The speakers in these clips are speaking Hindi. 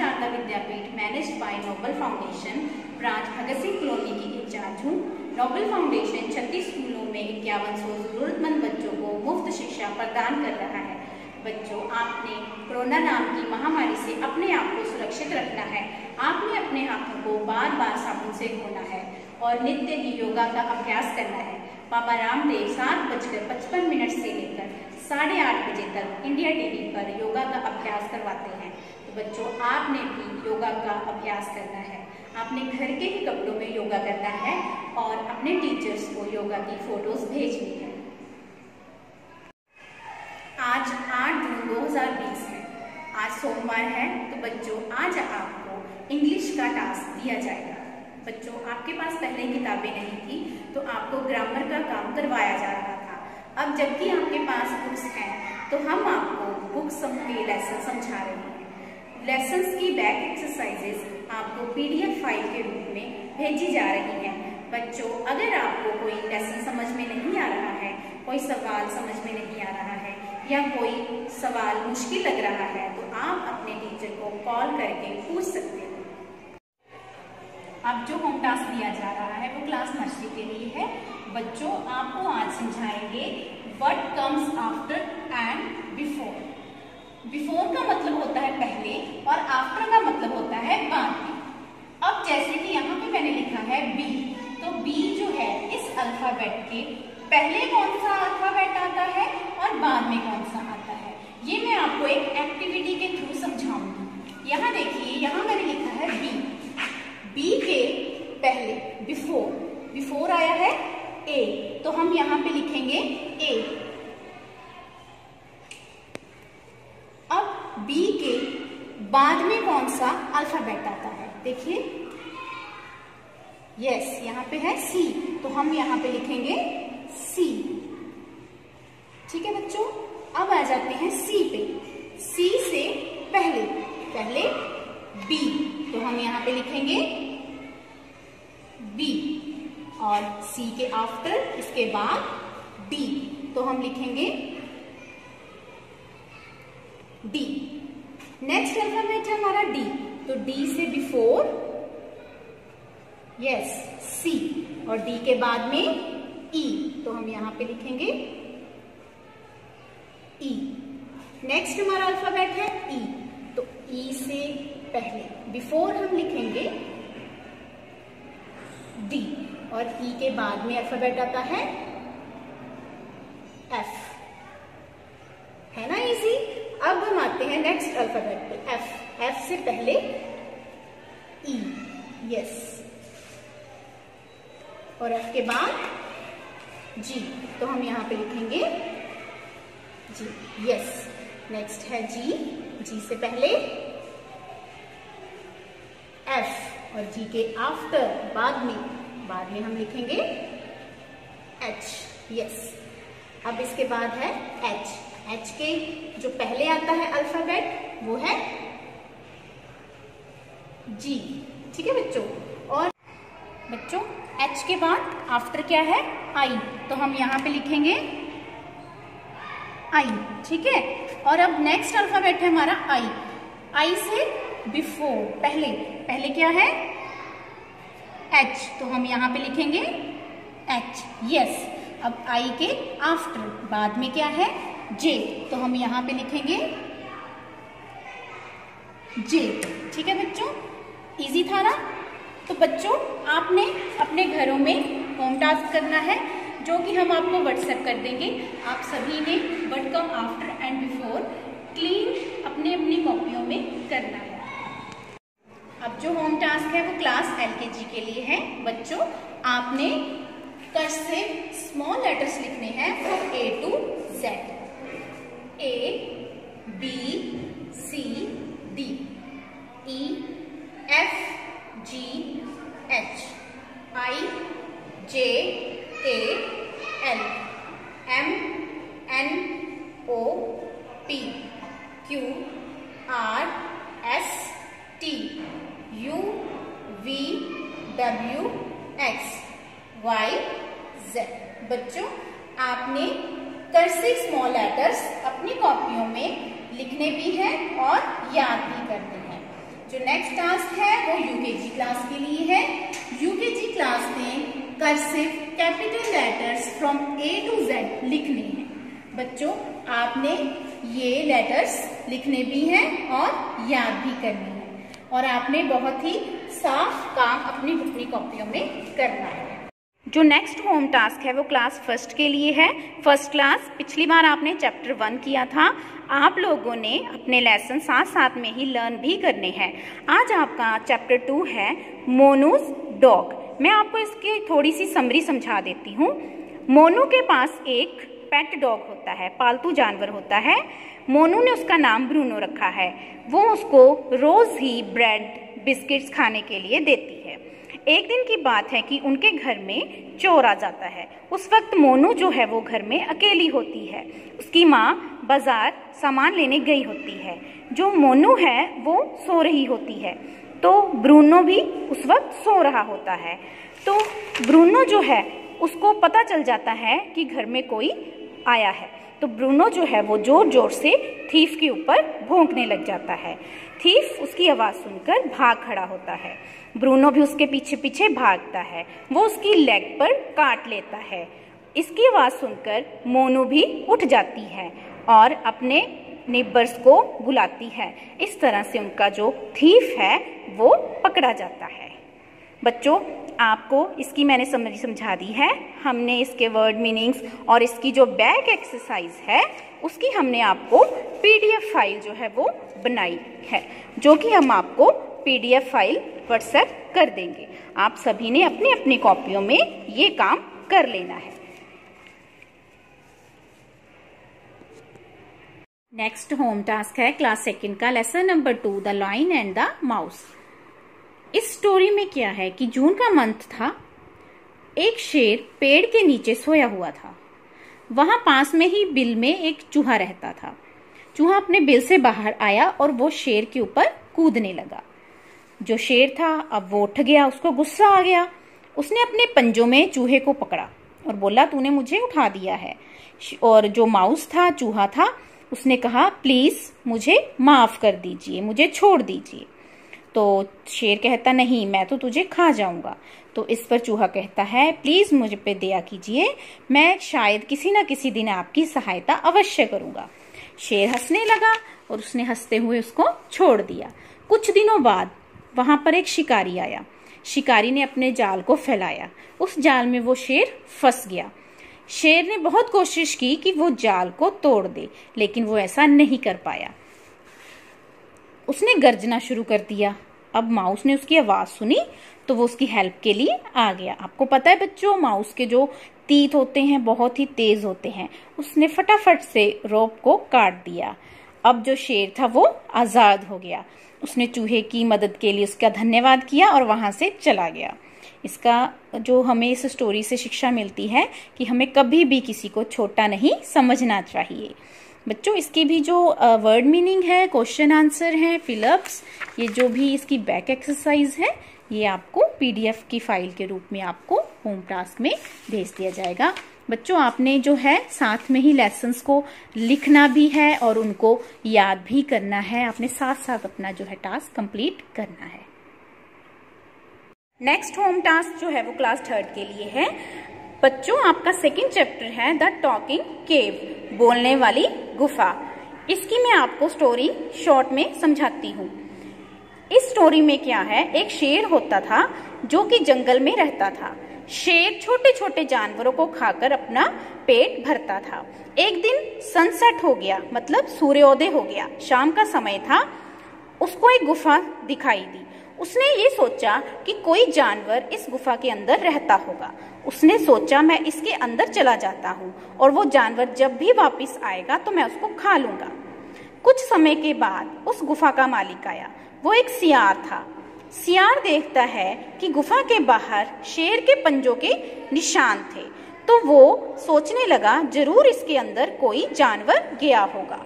Sharda Vidyapeeth managed by Noble Foundation branch Bhagat Singh colony की इंचार्ज हूँ। नोबल फाउंडेशन 36 स्कूलों में 5100 जरूरतमंद बच्चों को मुफ्त शिक्षा प्रदान कर रहा है। बच्चों, आपने कोरोना नाम की महामारी से अपने आप को सुरक्षित रखना है। आपने अपने हाथों को बार बार साबुन से धोना है और नित्य ही योगा का अभ्यास करना है। बाबा रामदेव 7:55 से लेकर 8:30 बजे तक इंडिया टीवी पर योगा का अभ्यास करवाते हैं। तो बच्चों, आपने भी योगा का अभ्यास करना है। आपने घर के ही कपड़ों में योगा करना है और अपने टीचर्स को योगा की फोटोज भेजनी है। आज 8 जून 2020 है। आज सोमवार है। तो बच्चों, आज आपको इंग्लिश का टास्क दिया जाएगा। बच्चों, आपके पास पहले किताबें नहीं थी तो आपको ग्रामर का काम करवाया जा रहा था। अब जबकि आपके पास बुक्स हैं तो हम आपको बुक्स के लेसन समझा रहे हैं। लेसन्स की बैक एक्सरसाइजेस आपको PDF फाइल के रूप में भेजी जा रही हैं। बच्चों, अगर आपको कोई लेसन समझ में नहीं आ रहा है, कोई सवाल समझ में नहीं आ रहा है या कोई सवाल मुश्किल लग रहा है तो आप अपने टीचर को कॉल करके पूछ सकते हैं। अब जो होम टास्क दिया जा रहा है वो क्लास नर्सरी के लिए है। बच्चों, आपको आज समझाएंगे what comes after and before. Before का मतलब होता है पहले और आफ्टर का मतलब होता है बाद में। अब जैसे कि यहाँ पे मैंने लिखा है बी, तो बी जो है इस अल्फाबेट के पहले कौन सा अल्फाबेट आता है और बाद में कौन सा आता है, ये मैं आपको एक एक्टिविटी के थ्रू समझाऊंगी। यहाँ देखिए, यहाँ मैंने लिखा है बी। बी के पहले बिफोर आया है ए, तो हम यहाँ पे लिखेंगे ए। अब बी के बाद में कौन सा अल्फाबेट आता है, देखिए, यस, यहाँ पे है सी, तो हम यहाँ पे लिखेंगे सी। ठीक है बच्चों, अब आ जाते हैं सी पे। सी से पहले बी, तो हम यहाँ पे लिखेंगे बी, और सी के आफ्टर इसके बाद डी, तो हम लिखेंगे डी। नेक्स्ट अल्फाबेट है हमारा डी, तो डी से बिफोर, यस, सी, और डी के बाद में ई, तो हम यहां पे लिखेंगे ई। नेक्स्ट हमारा अल्फाबेट है ई, तो ई से पहले बिफोर हम लिखेंगे डी, और ई के बाद में अल्फाबेट आता है एफ, है ना इजी। अब हम आते हैं नेक्स्ट अल्फाबेट पे, एफ। एफ से पहले ई, यस, और एफ के बाद जी, तो हम यहां पे लिखेंगे जी, यस। नेक्स्ट है जी। जी से पहले एफ, और जी के आफ्टर बाद में हम लिखेंगे एच, यस। अब इसके बाद है एच। एच के जो पहले आता है अल्फाबेट वो है जी। ठीक है बच्चों, और बच्चों एच के बाद आफ्टर क्या है, आई, तो हम यहां पे लिखेंगे आई। ठीक है, और अब नेक्स्ट अल्फाबेट है हमारा आई। आई से बिफोर, पहले क्या है, एच, तो हम यहां पे लिखेंगे एच, यस। अब आई के आफ्टर बाद में क्या है, जे, तो हम यहां पे लिखेंगे जे। ठीक है बच्चों, इजी था ना। तो बच्चों, आपने अपने घरों में होम टास्क करना है जो कि हम आपको व्हाट्सएप कर देंगे। आप सभी ने what come after and before clean अपनी कॉपियों में करना है। अब जो होम टास्क है वो क्लास LKG के लिए है। बच्चों, आपने कर्सिव स्मॉल लेटर्स लिखने हैं from A to Z, A, B, C, D, E, F, G, H, I, J, K, L, M, N, O, P, Q, R, S, T, U, V, W, X, Y, Z। बच्चों, आपने कर्सिव स्मॉल लेटर्स अपनी कॉपियों में लिखने भी हैं और याद भी करने हैं। जो नेक्स्ट टास्क है वो यूकेजी क्लास के लिए है। यूकेजी क्लास में cursive capital letters from A to Z लिखने हैं। बच्चों आपने ये लेटर्स लिखने भी हैं और याद भी करने हैं, और आपने बहुत ही साफ काम अपनी कॉपियों में करना है। जो नेक्स्ट होम टास्क है वो क्लास फर्स्ट के लिए है। फर्स्ट क्लास, पिछली बार आपने चैप्टर 1 किया था, आप लोगों ने अपने लेसन साथ साथ में ही लर्न भी करने हैं। आज आपका चैप्टर 2 है मोनूज डॉग। मैं आपको इसकी थोड़ी सी समरी समझा देती हूँ। मोनू के पास एक पेट डॉग होता है, पालतू जानवर होता है। मोनू ने उसका नाम ब्रूनो रखा है। वो उसको रोज ही ब्रेड बिस्किट्स खाने के लिए देती है। एक दिन की बात है कि उनके घर में चोर आ जाता है। उस वक्त मोनू जो है वो घर में अकेली होती है। उसकी माँ बाजार सामान लेने गई होती है। जो मोनू है वो सो रही होती है, तो ब्रूनो भी उस वक्त सो रहा होता है। तो ब्रूनो जो है उसको पता चल जाता है कि घर में कोई आया है। तो ब्रूनो जो है वो जोर जोर से थीफ के ऊपर भौंकने लग जाता है। थीफ उसकी आवाज़ सुनकर भाग खड़ा होता है। ब्रूनो भी उसके पीछे पीछे भागता है। वो उसकी लेग पर काट लेता है। इसकी आवाज़ सुनकर मोनू भी उठ जाती है और अपने नेबर्स को बुलाती है। इस तरह से उनका जो थीफ है वो पकड़ा जाता है। बच्चों आपको इसकी मैंने समरी समझा दी है। हमने इसके वर्ड मीनिंग्स और इसकी जो बैक एक्सरसाइज है उसकी हमने आपको PDF फाइल जो है वो बनाई है, जो कि हम आपको PDF फाइल व्हाट्सएप कर देंगे। आप सभी ने अपनी अपनी कॉपियों में ये काम कर लेना है। नेक्स्ट होम टास्क है क्लास सेकंड का lesson number 2 the lion and the mouse. इस स्टोरी में क्या है कि जून का मंथ था। एक शेर पेड़ के नीचे सोया हुआ था। वहां पास में ही बिल में एक चूहा रहता था। चूहा अपने बिल से बाहर आया और वो शेर के ऊपर कूदने लगा। जो शेर था अब वो उठ गया, उसको गुस्सा आ गया। उसने अपने पंजों में चूहे को पकड़ा और बोला तूने मुझे उठा दिया है। और जो माउस था, चूहा था, उसने कहा प्लीज मुझे माफ कर दीजिए, मुझे छोड़ दीजिए। तो शेर कहता नहीं, मैं तो तुझे खा जाऊंगा। तो इस पर चूहा कहता है प्लीज मुझ पे दया कीजिए, मैं शायद किसी न किसी दिन आपकी सहायता अवश्य करूंगा। शेर हंसने लगा और उसने हंसते हुए उसको छोड़ दिया। कुछ दिनों बाद वहां पर एक शिकारी आया। शिकारी ने अपने जाल को फैलाया। उस जाल में वो शेर फंस गया। शेर ने बहुत कोशिश की कि वो जाल को तोड़ दे, लेकिन वो ऐसा नहीं कर पाया। उसने गर्जना शुरू कर दिया। अब माउस ने उसकी आवाज सुनी तो वो उसकी हेल्प के लिए आ गया। आपको पता है बच्चों, माउस के जो तीत होते हैं बहुत ही तेज होते हैं। उसने फटाफट से रोप को काट दिया। अब जो शेर था वो आजाद हो गया। उसने चूहे की मदद के लिए उसका धन्यवाद किया और वहां से चला गया। इसका जो हमें इस स्टोरी से शिक्षा मिलती है कि हमें कभी भी किसी को छोटा नहीं समझना चाहिए। बच्चों इसकी भी जो वर्ड मीनिंग है, क्वेश्चन आंसर है, फिलअप्स, ये जो भी इसकी बैक एक्सरसाइज है, ये आपको PDF की फाइल के रूप में आपको होम टास्क में भेज दिया जाएगा। बच्चों आपने जो है साथ में ही लेसन्स को लिखना भी है और उनको याद भी करना है। आपने साथ साथ अपना जो है टास्क कंप्लीट करना है। नेक्स्ट होम टास्क जो है वो क्लास 3 के लिए है। बच्चों आपका सेकंड चैप्टर है द टॉकिंग केव, बोलने वाली गुफा। इसकी मैं आपको स्टोरी शॉर्ट में समझाती हूँ। इस स्टोरी में क्या है, एक शेर होता था जो कि जंगल में रहता था। शेर छोटे छोटे जानवरों को खाकर अपना पेट भरता था। एक दिन सनसेट हो गया, मतलब सूर्योदय हो गया, शाम का समय था। उसको एक गुफा दिखाई दी। उसने ये सोचा कि कोई जानवर इस गुफा के अंदर रहता होगा। उसने सोचा मैं इसके अंदर चला जाता हूँ और वो जानवर जब भी वापस आएगा तो मैं उसको खा लूंगा। कुछ समय के बाद उस गुफा का मालिक आया। वो एक सियार था। सियार देखता है कि गुफा के बाहर शेर के पंजों के निशान थे, तो वो सोचने लगा जरूर इसके अंदर कोई जानवर गया होगा।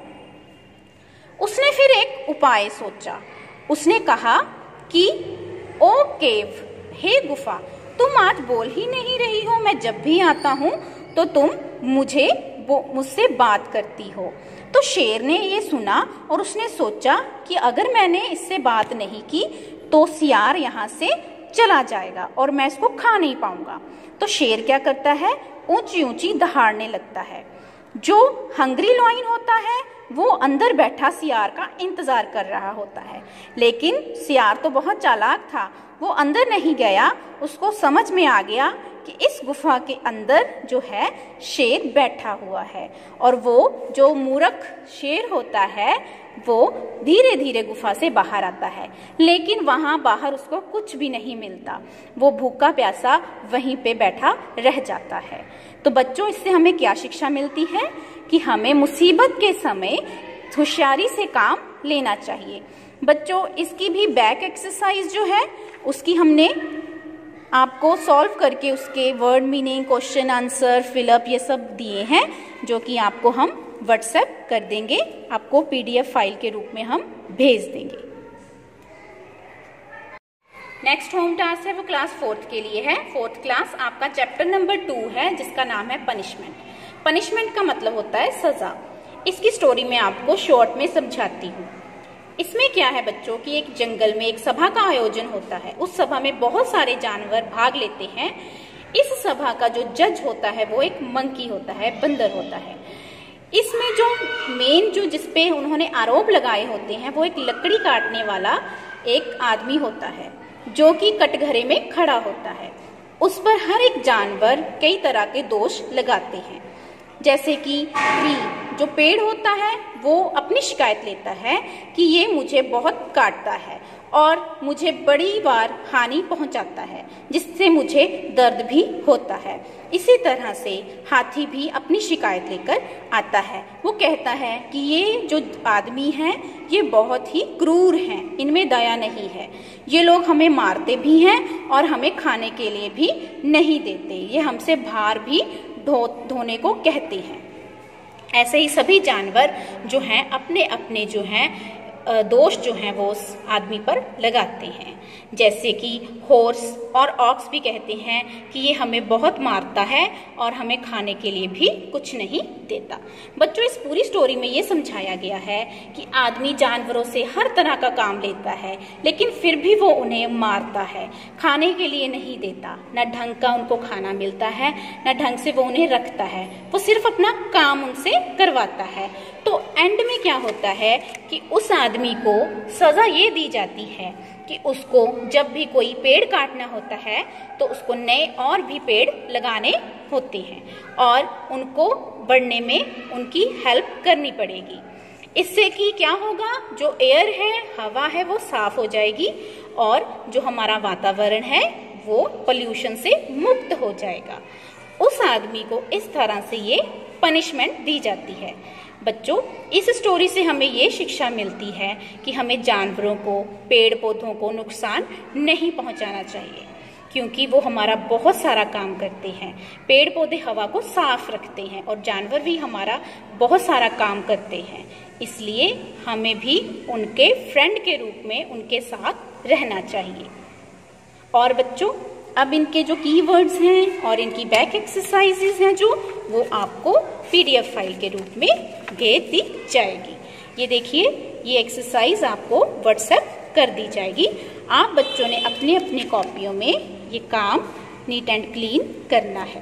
उसने फिर एक उपाय सोचा। उसने कहा कि ओ केव, हे गुफा, तुम आज बोल ही नहीं रही हो। मैं जब भी आता हूँ तो तुम मुझे मुझसे बात करती हो। तो शेर ने ये सुना और उसने सोचा कि अगर मैंने इससे बात नहीं की तो सियार यहाँ से चला जाएगा और मैं इसको खा नहीं पाऊंगा। तो शेर क्या करता है, ऊंची ऊंची दहाड़ने लगता है। जो हंग्री लॉयन होता है वो अंदर बैठा सियार का इंतजार कर रहा होता है, लेकिन सियार तो बहुत चालाक था, वो अंदर नहीं गया। उसको समझ में आ गया कि इस गुफा के अंदर जो है शेर बैठा हुआ है, और वो जो मूर्ख शेर होता है वो धीरे धीरे गुफा से बाहर आता है, लेकिन वहां बाहर उसको कुछ भी नहीं मिलता। वो भूखा प्यासा वहीं पे बैठा रह जाता है। तो बच्चों, इससे हमें क्या शिक्षा मिलती है कि हमें मुसीबत के समय होशियारी से काम लेना चाहिए। बच्चों, इसकी भी बैक एक्सरसाइज जो है उसकी हमने आपको सॉल्व करके उसके word meaning, question answer, fill up ये सब दिए हैं, जो कि आपको हम व्हाट्सएप कर देंगे, आपको पीडीएफ फाइल के रूप में हम भेज देंगे। नेक्स्ट होम टास्क है वो क्लास 4th के लिए है। 4th क्लास आपका चैप्टर नंबर 2 है जिसका नाम है पनिशमेंट। पनिशमेंट का मतलब होता है सजा। इसकी स्टोरी मैं आपको शॉर्ट में समझाती हूँ। इसमें क्या है बच्चों कि एक जंगल में एक सभा का आयोजन होता है। उस सभा में बहुत सारे जानवर भाग लेते हैं। इस सभा का जो जज होता है वो एक मंकी होता है, बंदर होता है। इसमें जो मेन जो जिसपे उन्होंने आरोप लगाए होते हैं वो एक लकड़ी काटने वाला एक आदमी होता है जो कि कटघरे में खड़ा होता है। उस पर हर एक जानवर कई तरह के दोष लगाते हैं, जैसे कि ट्री जो पेड़ होता है वो अपनी शिकायत लेता है कि ये मुझे बहुत काटता है और मुझे बड़ी बार हानि पहुंचाता है, जिससे मुझे दर्द भी होता है। इसी तरह से हाथी भी अपनी शिकायत लेकर आता है। वो कहता है कि ये जो आदमी हैं ये बहुत ही क्रूर हैं, इनमें दया नहीं है, ये लोग हमें मारते भी हैं और हमें खाने के लिए भी नहीं देते, ये हमसे भार भी धोने को कहते हैं। ऐसे ही सभी जानवर जो हैं अपने अपने जो हैं दोष जो हैं वो उस आदमी पर लगाते हैं। जैसे कि हॉर्स और ऑक्स भी कहते हैं कि ये हमें बहुत मारता है और हमें खाने के लिए भी कुछ नहीं देता। बच्चों, इस पूरी स्टोरी में ये समझाया गया है कि आदमी जानवरों से हर तरह का काम लेता है, लेकिन फिर भी वो उन्हें मारता है, खाने के लिए नहीं देता, न ढंग का उनको खाना मिलता है, न ढंग से वो उन्हें रखता है, वो सिर्फ अपना काम उनसे करवाता है। तो एंड में क्या होता है कि उस आदमी को सजा ये दी जाती है कि उसको जब भी कोई पेड़ काटना होता है तो उसको नए और भी पेड़ लगाने होते हैं और उनको बढ़ने में उनकी हेल्प करनी पड़ेगी। इससे कि क्या होगा, जो एयर है, हवा है, वो साफ हो जाएगी और जो हमारा वातावरण है वो पोल्यूशन से मुक्त हो जाएगा। उस आदमी को इस तरह से ये पनिशमेंट दी जाती है। बच्चों, इस स्टोरी से हमें ये शिक्षा मिलती है कि हमें जानवरों को, पेड़ पौधों को नुकसान नहीं पहुंचाना चाहिए, क्योंकि वो हमारा बहुत सारा काम करते हैं। पेड़ पौधे हवा को साफ रखते हैं और जानवर भी हमारा बहुत सारा काम करते हैं। इसलिए हमें भी उनके फ्रेंड के रूप में उनके साथ रहना चाहिए। और बच्चों, अब इनके जो कीवर्ड्स हैं और इनकी बैक एक्सरसाइजेज हैं जो वो आपको पीडीएफ फाइल के रूप में भेज दी जाएगी। ये देखिए, ये एक्सरसाइज आपको व्हाट्सएप कर दी जाएगी। आप बच्चों ने अपने अपने कॉपियों में ये काम नीट एंड क्लीन करना है।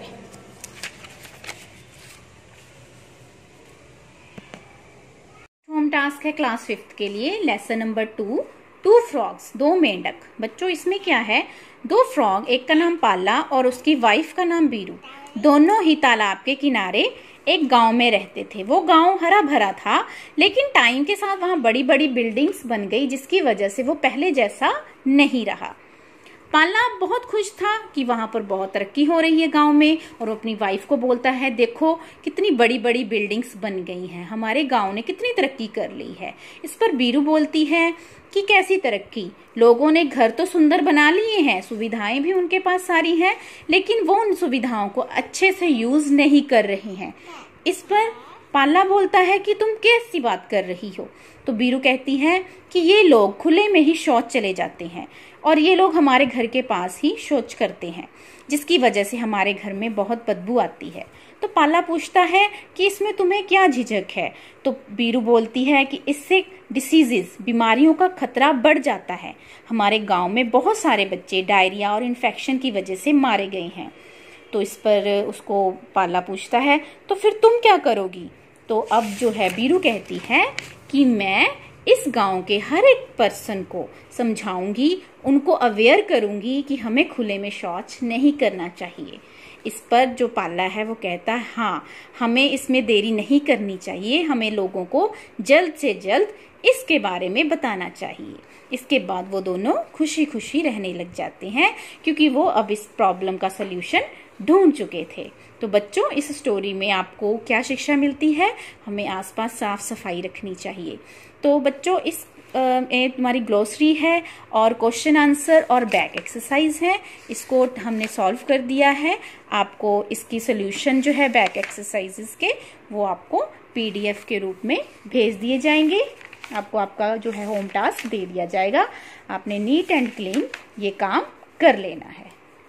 होम टास्क है क्लास 5th के लिए, लेसन नंबर 2 फ्रॉग्स, 2 मेंढक। बच्चों, इसमें क्या है, 2 फ्रॉग, एक का नाम पाला और उसकी वाइफ का नाम बीरू, दोनों ही तालाब के किनारे एक गांव में रहते थे। वो गांव हरा भरा था, लेकिन टाइम के साथ वहां बड़ी बड़ी बिल्डिंग्स बन गई, जिसकी वजह से वो पहले जैसा नहीं रहा। पाला बहुत खुश था कि वहां पर बहुत तरक्की हो रही है गांव में, और वो अपनी वाइफ को बोलता है, देखो कितनी बड़ी बड़ी बिल्डिंग्स बन गई हैं, हमारे गांव ने कितनी तरक्की कर ली है। इस पर बीरू बोलती है कि कैसी तरक्की, लोगों ने घर तो सुंदर बना लिए हैं, सुविधाएं भी उनके पास सारी हैं, लेकिन वो उन सुविधाओं को अच्छे से यूज नहीं कर रहे हैं। इस पर पाला बोलता है कि तुम कैसी बात कर रही हो। तो बीरू कहती है कि ये लोग खुले में ही शौच चले जाते हैं और ये लोग हमारे घर के पास ही शौच करते हैं, जिसकी वजह से हमारे घर में बहुत बदबू आती है। तो पाला पूछता है कि इसमें तुम्हें क्या झिझक है। तो बीरू बोलती है कि इससे डिसीजेस, बीमारियों का खतरा बढ़ जाता है। हमारे गांव में बहुत सारे बच्चे डायरिया और इन्फेक्शन की वजह से मारे गए हैं। तो इस पर उसको पाला पूछता है तो फिर तुम क्या करोगी। तो अब जो है बीरू कहती है कि मैं इस गांव के हर एक पर्सन को समझाऊंगी, उनको अवेयर करूंगी कि हमें खुले में शौच नहीं करना चाहिए। इस पर जो पाला है वो कहता है हाँ, हमें इसमें देरी नहीं करनी चाहिए, हमें लोगों को जल्द से जल्द इसके बारे में बताना चाहिए। इसके बाद वो दोनों खुशी खुशी रहने लग जाते हैं, क्योंकि वो अब इस प्रॉब्लम का सल्यूशन ढूंढ चुके थे। तो बच्चों, इस स्टोरी में आपको क्या शिक्षा मिलती है? हमें आसपास साफ सफाई रखनी चाहिए। तो बच्चों, इस तुम्हारी ग्लोसरी है और क्वेश्चन आंसर और बैक एक्सरसाइज है, इसको हमने सॉल्व कर दिया है। आपको इसकी सोल्यूशन जो है बैक एक्सरसाइजेस के, वो आपको PDF के रूप में भेज दिए जाएंगे। आपको आपका जो है होम टास्क दे दिया जाएगा। आपने नीट एंड क्लीन ये काम कर लेना है।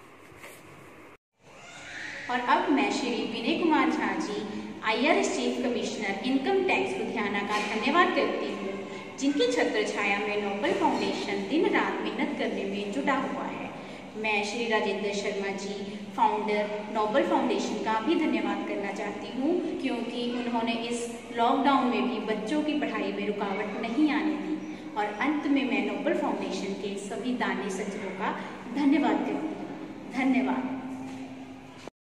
और अब मैं Shri Vinay Kumar Jha ji, IRS chief commissioner income tax Ludhiana का धन्यवाद करती हूँ, जिनकी छत्र छाया में नोबल फाउंडेशन दिन रात मेहनत करने में जुटा हुआ है। मैं Shri Rajendra Sharma ji, founder Noble Foundation का भी धन्यवाद करना चाहती हूँ, क्योंकि उन्होंने इस लॉकडाउन में भी बच्चों की पढ़ाई में रुकावट नहीं आने दी। और अंत में मैं नोबल फाउंडेशन के सभी दानी सज्जनों का धन्यवाद करती हूँ। धन्यवाद।